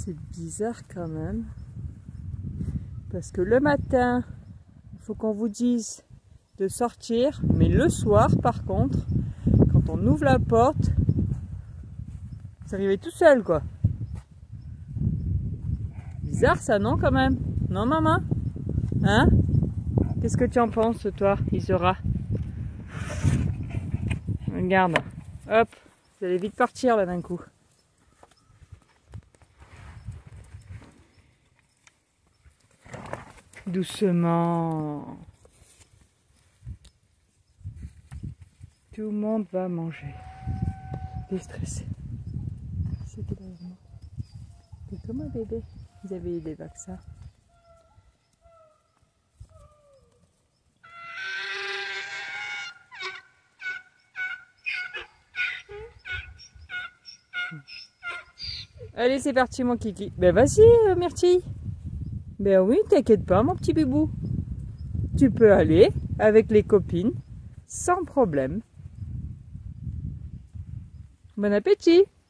C'est bizarre quand même. Parce que le matin, il faut qu'on vous dise de sortir. Mais le soir, par contre, quand on ouvre la porte, vous arrivez tout seul, quoi. Bizarre ça, non, quand même? Non, maman? Hein? Qu'est-ce que tu en penses, toi, Isora? Regarde. Hop, vous allez vite partir, là, d'un coup. Doucement. Tout le monde va manger. T'es stressé. C'était derrière moi. T'es comme un bébé. Vous avez eu des vaccins. Allez, c'est parti, mon kiki. Ben vas-y, Myrtille. Ben oui, t'inquiète pas, mon petit bibou. Tu peux aller avec les copines sans problème. Bon appétit!